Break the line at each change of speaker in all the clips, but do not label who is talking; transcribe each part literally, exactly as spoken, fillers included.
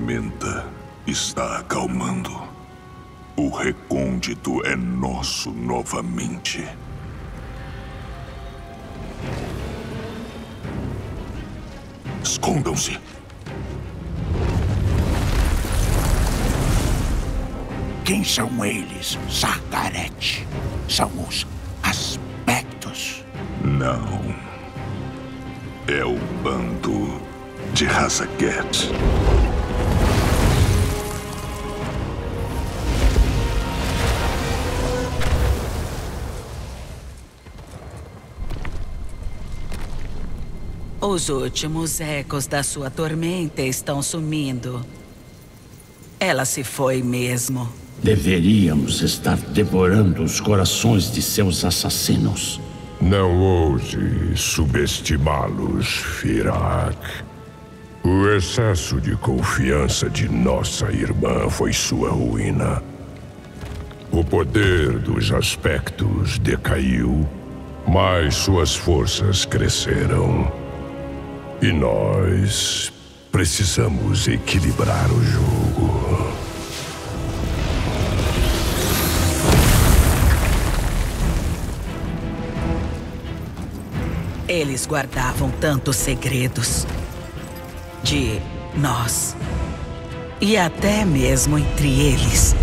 tormenta está acalmando. O recôndito é nosso novamente. Escondam-se.
Quem são eles, Sardaret? São os aspectos?
Não. É o bando de Hazaget.
Os últimos ecos da sua tormenta estão sumindo. Ela se foi mesmo.
Deveríamos estar devorando os corações de seus assassinos.
Não ouse subestimá-los, Firak. O excesso de confiança de nossa irmã foi sua ruína. O poder dos aspectos decaiu, mas suas forças cresceram. E nós precisamos equilibrar o jogo.
Eles guardavam tantos segredos. De nós. E até mesmo entre eles.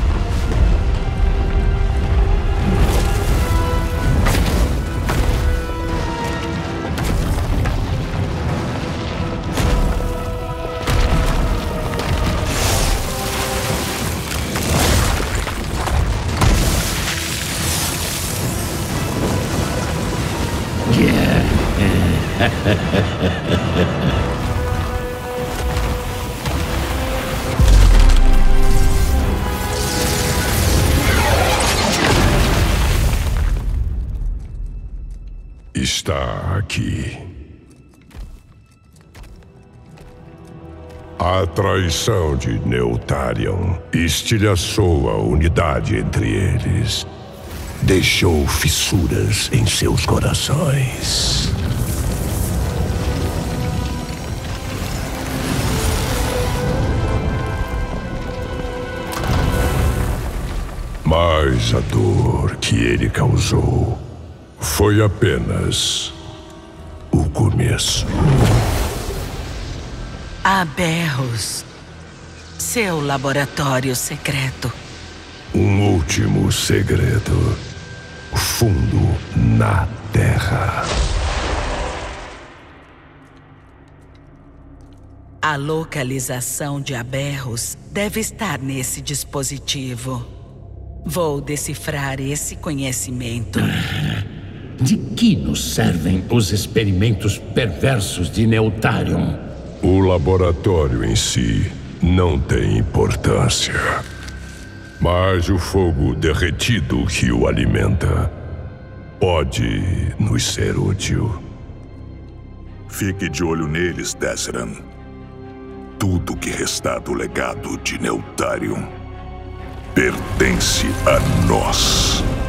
Está aqui. A traição de Neutarion estilhaçou a unidade entre eles. Deixou fissuras em seus corações. Mas a dor que ele causou foi apenas o começo.
Aberros. Seu laboratório secreto.
Um último segredo. Fundo na Terra.
A localização de Aberros deve estar nesse dispositivo. Vou decifrar esse conhecimento.
De que nos servem os experimentos perversos de Neutarion?
O laboratório em si não tem importância. Mas o fogo derretido que o alimenta pode nos ser útil.
Fique de olho neles, Desran. Tudo que restar do legado de Neutarion pertence a nós.